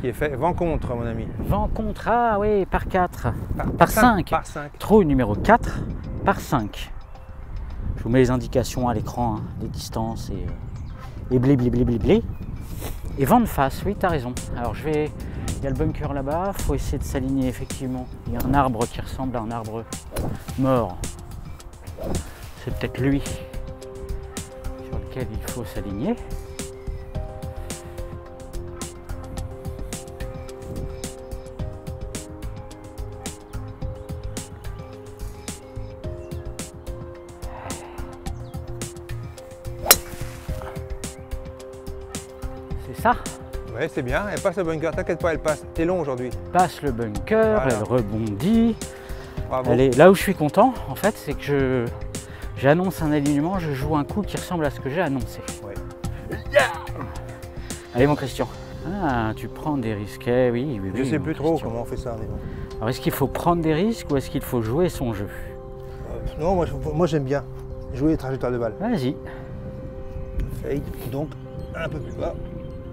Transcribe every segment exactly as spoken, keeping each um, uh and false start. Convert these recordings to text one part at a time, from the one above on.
qui est fait vent contre, mon ami. Vent contre, ah oui, par quatre. Par, Par cinq. Par cinq. Trou numéro quatre par cinq. Je vous mets les indications à l'écran, hein, les distances et, euh, et blé blé blé blé blé. Et vent de face, oui, tu as raison. Alors je vais. Il y a le bunker là-bas, il faut essayer de s'aligner effectivement. Il y a un arbre qui ressemble à un arbre mort. C'est peut-être lui sur lequel il faut s'aligner. C'est ça. Ouais, c'est bien. Elle passe le bunker, t'inquiète pas, elle passe. T'es long aujourd'hui. Passe le bunker, Voilà. elle rebondit. Bravo. Elle est... Là où je suis content, en fait, c'est que je j'annonce un alignement, je joue un coup qui ressemble à ce que j'ai annoncé. Ouais. Allez mon Christian. Ah, tu prends des risques, eh oui, oui, Je oui, sais mon plus trop Christian. comment on fait ça. Mais bon. Alors est-ce qu'il faut prendre des risques ou est-ce qu'il faut jouer son jeu? Euh, non, moi, je- moi j'aime bien jouer les trajectoires de balles. Vas-y. Fade, donc un peu plus bas.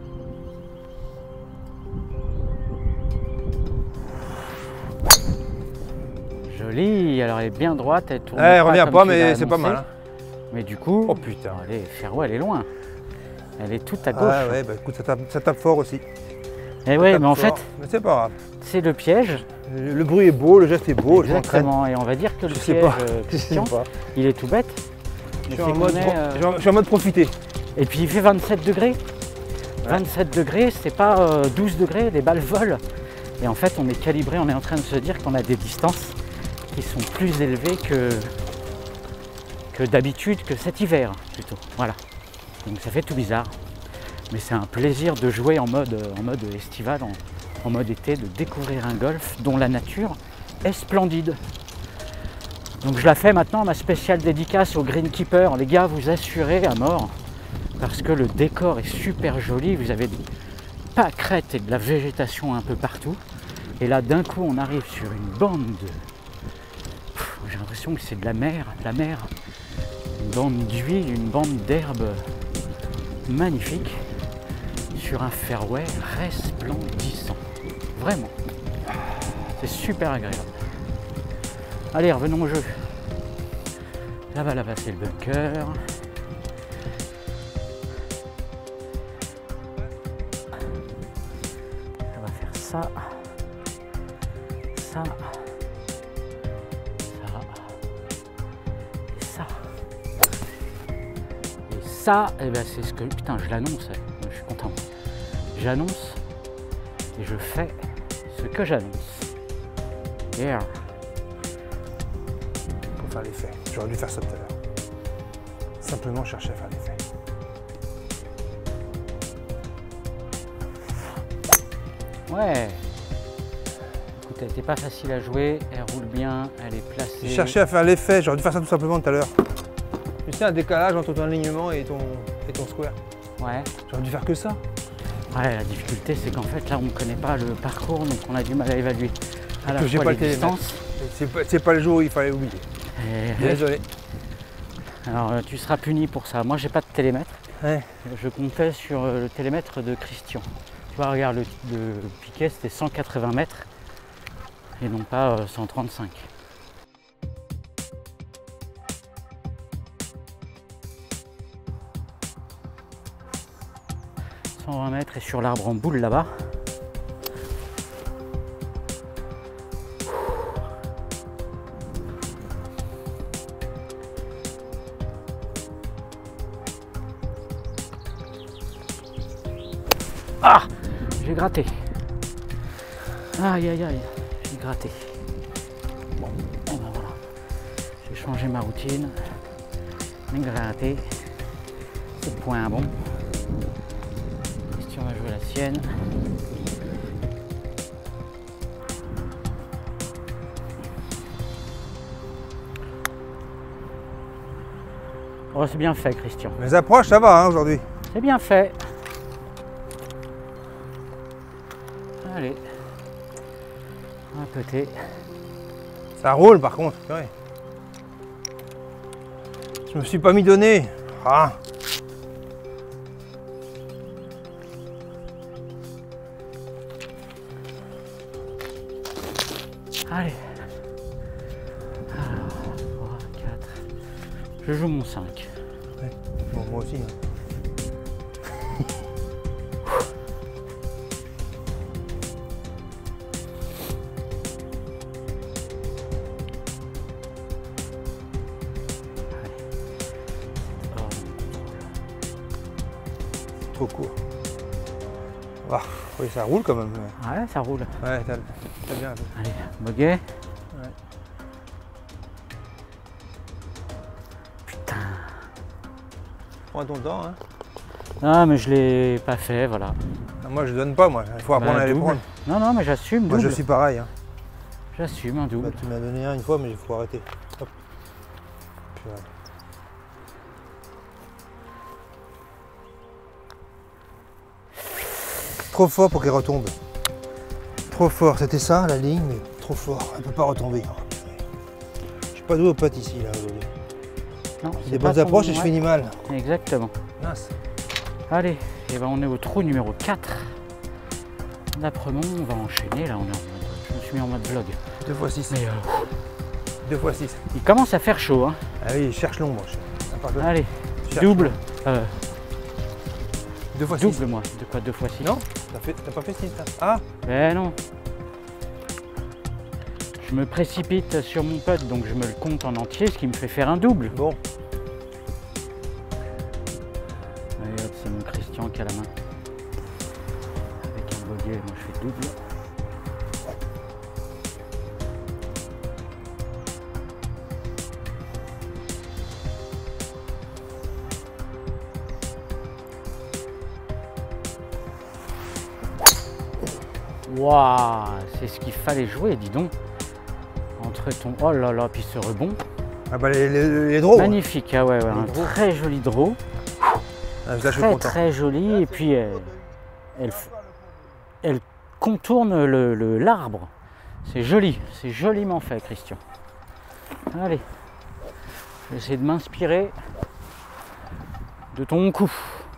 Joli, alors elle est bien droite, elle tourne. Elle revient comme pas, tu l'as mais c'est pas annoncé. mal. Hein. Mais du coup, Oh putain. allez, Ferro, elle est loin. Elle est toute à gauche. Ah ouais, bah écoute, ça tape, ça tape fort aussi. Et Ça ouais, tape mais en fort. fait, Mais c'est pas grave. c'est le piège. Le, le bruit est beau, le geste est beau. je m'entraîne. Exactement, et on va dire que le Je sais piège, pas. euh, Je sais Christian, pas. il est tout bête. Je Mais suis, c'est en qu'on mode, est, pro- euh, je suis en- je suis en mode profiter. Et puis il fait vingt-sept degrés. vingt-sept degrés, c'est pas euh, douze degrés, les balles volent. Et en fait, on est calibré, on est en train de se dire qu'on a des distances qui sont plus élevées que, que d'habitude, que cet hiver plutôt. Voilà. Donc ça fait tout bizarre. Mais c'est un plaisir de jouer en mode, en mode estival, en, en mode été, de découvrir un golf dont la nature est splendide. Donc je la fais maintenant, ma spéciale dédicace au greenkeeper. Les gars, vous assurez à mort. Parce que le décor est super joli, vous avez des pâquerettes et de la végétation un peu partout. Et là d'un coup on arrive sur une bande de... Pff, j'ai l'impression que c'est de la mer, de la mer. Une bande d'huile, une bande d'herbe magnifique. Sur un fairway resplendissant. Vraiment. C'est super agréable. Allez, revenons au jeu. Là-bas, là-bas c'est le bunker. Ça, ça, ça, et ça. Et ça, et ben c'est ce que... Putain, je l'annonce, je suis content. J'annonce et je fais ce que j'annonce. Yeah. Pour faire l'effet. J'aurais dû faire ça tout à l'heure. Simplement chercher à faire l'effet. Ouais. Écoute, elle n'était pas facile à jouer, elle roule bien, elle est placée. J'ai cherché à faire l'effet, j'aurais dû faire ça tout simplement tout à l'heure. Tu sais, un décalage entre ton alignement et ton, et ton square. Ouais. J'aurais dû faire que ça. Ouais, la difficulté c'est qu'en fait là on ne connaît pas le parcours, donc on a du mal à évaluer à la que j'ai fois pas les le télémètre. distances. C'est pas, c'est pas le jour où il fallait oublier. Et- Désolé. Alors euh, tu seras puni pour ça. Moi j'ai pas de télémètre. Ouais. Je comptais sur euh, le télémètre de Christian. Tu vois, regarde, le, le piquet c'était cent quatre-vingts mètres et non pas euh, cent trente-cinq. cent vingt mètres et sur l'arbre en boule là-bas. Ah, j'ai gratté. Aïe aïe aïe, j'ai gratté. Bon, et ben voilà. J'ai changé ma routine. J'ai gratté. C'est le point bon. Christian va jouer la sienne. Oh, c'est bien fait, Christian. Mes approches, ça va hein, aujourd'hui. C'est bien fait. Allez. Un côté. Ça roule par contre. Ouais. Je me suis pas mis donné. Ah. Allez. Alors, trois, quatre. Je joue mon cinq. Ouais. Bon, moi aussi. Hein. Trop court. Ah, oui, ça roule quand même. Ouais, ça roule. Ouais, t'as bien. Allez, bogey. Ouais. Putain. Prends ton temps. Hein. Non, mais je l'ai pas fait, voilà. Non, moi, je donne pas, moi. Il faut apprendre Bah, à les double. prendre. Non, non, mais j'assume. Moi, double. je suis pareil. Hein. J'assume un double. Bah, tu m'as donné un une fois, mais il faut arrêter. Hop. Puis voilà. Trop fort pour qu'elle retombe. Trop fort, c'était ça la ligne, mais trop fort. Elle peut pas retomber. Je suis pas doué au pote ici là aujourd'hui. Non, Des c'est pas bonnes son- approches et je ouais. finis mal. Exactement. Mince. Allez, et ben on est au trou numéro quatre. D'Apremont, on va enchaîner. Là, on est en mode, je me suis mis en mode vlog. Deux fois six. Mais euh, Deux fois six. il commence à faire chaud. Hein. Ah oui, cherche l'ombre. Allez, Cherche. double. Euh, Deux fois six. double, moi. De quoi deux fois six? Non, t'as fait- t'as pas fait six là. Ah, Ben non. Je me précipite sur mon putt, donc je me le compte en entier, ce qui me fait faire un double. bon. Allez hop, c'est mon Christian qui a la main. Avec un bogey, moi je fais double. Waouh, c'est ce qu'il fallait jouer, dis donc. Entre ton... Oh là là, puis ce rebond. Ah bah les, les, les draws. Magnifique, ah ouais, ouais, un draws. très joli draw. Ah, là, je suis Très content. très joli. Et puis elle, elle, elle contourne le- le- l'arbre. C'est joli, c'est joliment fait, Christian. Allez, je vais essayer de m'inspirer de ton coup.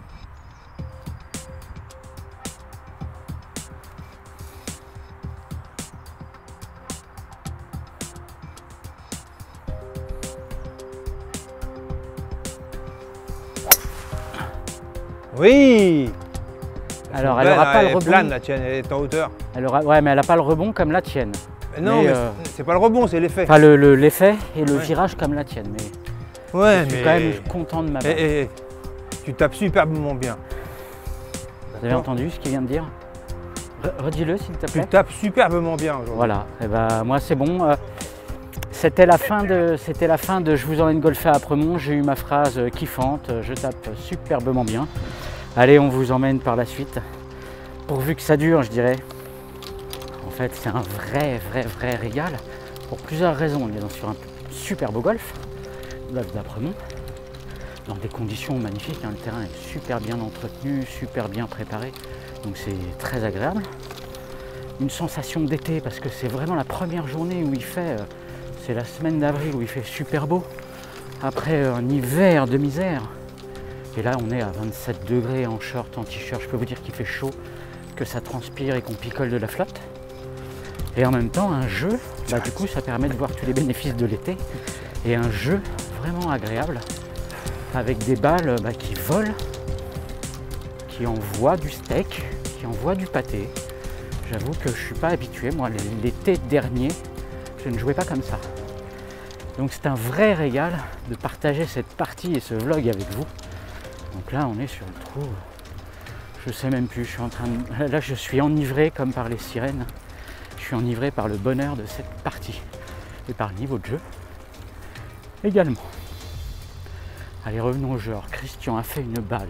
Oui. Alors, elle Belle, n'aura hein, pas elle le est rebond. plane la tienne, elle est en hauteur. Elle aura, ouais, mais elle n'a pas le rebond comme la tienne. Mais non, Mais, mais euh, c'est pas le rebond, c'est l'effet. Enfin, le- le- l'effet et le Ouais. virage comme la tienne. Mais Ouais, je suis mais. quand même content de ma balle. Eh, eh, eh, tu tapes superbement bien. Vous avez entendu ce qu'il vient de dire? Re- Redis-le, s'il te Tu plaît. tapes superbement bien aujourd'hui. Voilà, et ben moi c'est bon. Euh, C'était la fin de, c'était la fin de Je vous emmène golfer à Apremont. J'ai eu ma phrase euh, kiffante. Je tape superbement bien. Allez, on vous emmène par la suite. Pourvu que ça dure, je dirais. En fait, c'est un vrai, vrai, vrai régal pour plusieurs raisons. On est dans- sur un super beau golf, golf d'Apremont, dans des conditions magnifiques. Hein. Le terrain est super bien entretenu, super bien préparé, donc c'est très agréable. Une sensation d'été parce que c'est vraiment la première journée où il fait, euh, c'est la semaine d'avril où il fait super beau. Après euh, un hiver de misère. Et là, on est à vingt-sept degrés en short, en t-shirt. Je peux vous dire qu'il fait chaud, que ça transpire et qu'on picole de la flotte. Et en même temps, un jeu, bah, du coup, ça permet de voir tous les bénéfices de l'été. Et un jeu vraiment agréable, avec des balles bah, qui volent, qui envoient du steak, qui envoient du pâté. J'avoue que je ne suis pas habitué. Moi, l'été dernier, je ne jouais pas comme ça. Donc c'est un vrai régal de partager cette partie et ce vlog avec vous. Donc là, on est sur le trou. Je sais même plus. Je suis en train de... Là, je suis enivré comme par les sirènes. Je suis enivré par le bonheur de cette partie et par le niveau de jeu également. Allez, revenons au jeu. Alors, Christian a fait une balle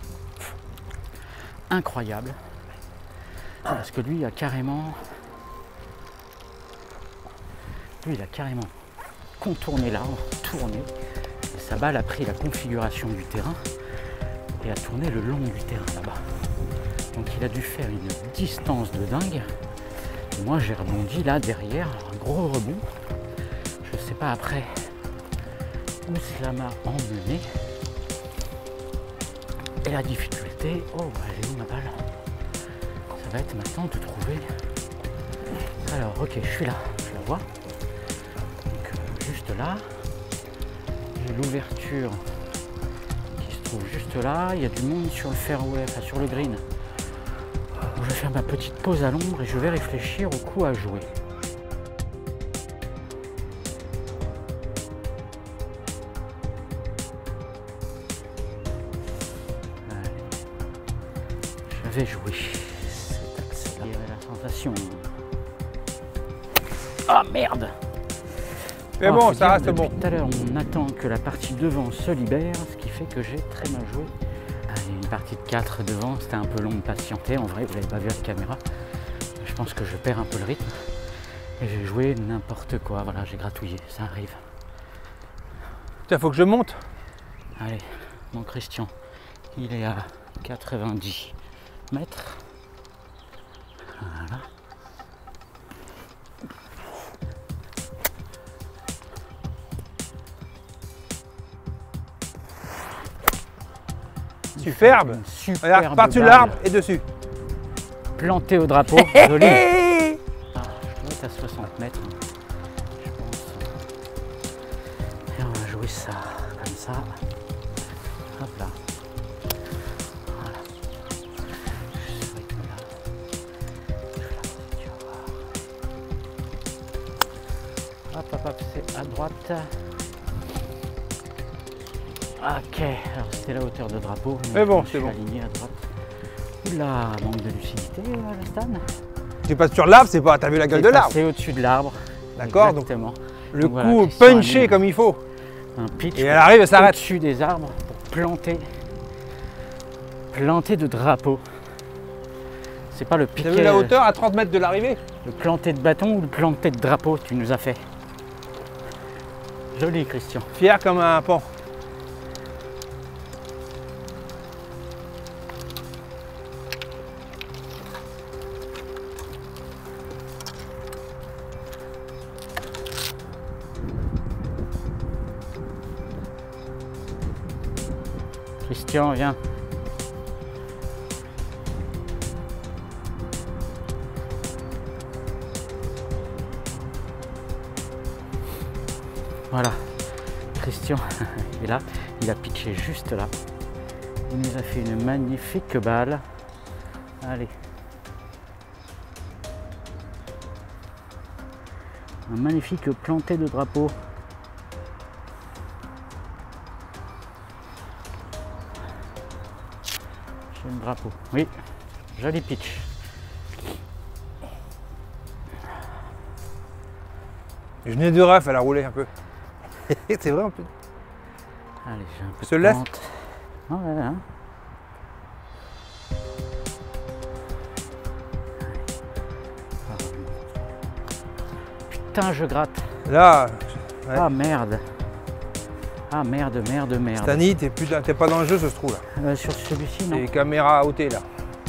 incroyable parce que lui a carrément, lui, il a carrément contourné l'arbre, tourné. Et sa balle a pris la configuration du terrain et a tourné le long du terrain là-bas. Donc il a dû faire une distance de dingue. Et moi j'ai rebondi là derrière, un gros rebond. Je sais pas après où cela m'a emmené. Et la difficulté, oh bah, elle est où ma balle? Ça va être maintenant de trouver. Alors ok, je suis là, je la voit. Donc euh, juste là, j'ai l'ouverture qui se trouve juste là. Il y a du monde sur le fairway, enfin sur le green. Je vais faire ma petite pause à l'ombre et je vais réfléchir au coup à jouer. Je vais jouer. C'est la sensation. Ah merde! Mais oh, bon, ça dire, reste bon. Tout à l'heure, on attend que la partie devant se libère, ce qui fait que j'ai très mal joué. Allez, une partie de quatre devant, c'était un peu long de patienter. En vrai, vous l'avez pas vu à la caméra. Je pense que je perds un peu le rythme. Et j'ai joué n'importe quoi. Voilà, j'ai gratouillé, ça arrive. Tiens, faut que je monte. Allez, mon Christian, il est à quatre-vingt-dix mètres. Voilà. Superbe. Regarde, par-dessus l'arbre et dessus. Planté au drapeau, joli. Ah, je dois être à soixante mètres, je pense. Et on va jouer ça, comme ça. Hop là. Voilà. Je ce rythme-là. Je vais la tu vas voir. Hop, hop, hop, c'est à droite. Ok, alors c'était la hauteur de drapeau. Mais bon, je c'est suis bon. aligné à droite. Oula, manque de lucidité à la Stan. Tu passes sur l'arbre, c'est pas. T'as vu la gueule de l'arbre. C'est au-dessus de l'arbre. D'accord, donc Exactement. le Donc coup voilà, Christian a punché mis comme il faut. Un pitch. Et elle arrive et s'arrête. Au-dessus des arbres pour planter. Planter de drapeau. C'est pas le piqué. T'as vu la hauteur à trente mètres de l'arrivée? Le planter de bâton ou le planter de drapeau tu nous as fait. Joli Christian. Fier comme un pan. Christian, viens. Voilà. Christian est là. Il a pitché juste là. Il nous a fait une magnifique balle. Allez. Un magnifique planté de drapeau. J'ai le drapeau. Oui, joli pitch. Je n'ai deux refs, elle a roulé un peu. C'est vrai un peu. Allez, j'ai un peu Se de laisse. pente. Ah, ouais, hein. Putain, je gratte. Là, ouais. Ah merde. Ah merde, merde, merde. Stani, t'es plus dans- t'es pas dans le jeu, ce trou là. Euh, sur celui-ci, non. Les caméras outées là.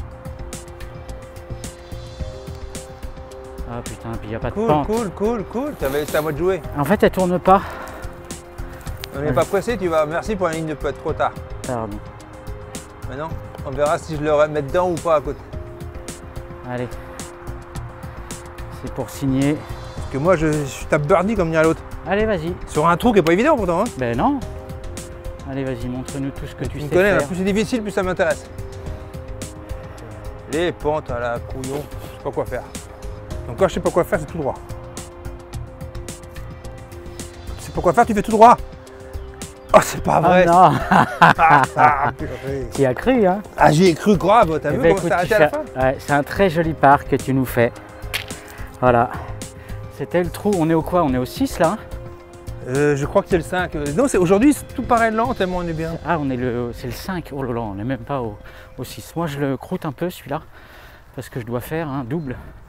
Ah putain, puis il n'y a pas de Cool, pente. cool, cool, cool. T'avais c'est à moi de jouer. En fait, elle tourne pas. On n'est pas pressé, tu vas. Merci pour la ligne de putt, trop tard. Pardon. Maintenant, on verra si je le mets dedans ou pas à côté. Allez. C'est pour signer. Parce que moi, je, je tape birdie comme dire l'autre. Allez, vas-y. Sur un trou qui est pas évident pourtant. Hein. Ben non. Allez, vas-y, montre-nous tout ce que tu, Tu sais me connais, là, faire. plus c'est difficile, plus ça m'intéresse. Les pentes à la couillon, je sais pas quoi faire. Donc quand je sais pas quoi faire, c'est tout droit. Tu sais pas quoi faire, tu fais tout droit. Oh, c'est pas vrai. Ah non. Ah, purée. Tu y as cru, hein. Ah, j'y ai cru grave, t'as Eh vu ben, comment écoute, ça arrêté tu à la fais- fin? ouais, c'est un très joli parc que tu nous fais. Voilà. C'était le trou. On est au quoi? On est au six là? euh, Je crois que c'est le cinq. Non, c'est aujourd'hui, c'est tout paraît lent tellement on est bien. Ah, on est le, c'est le cinq. Oh là là, on n'est même pas au, au six. Moi, je le croûte un peu celui-là parce que je dois faire un double.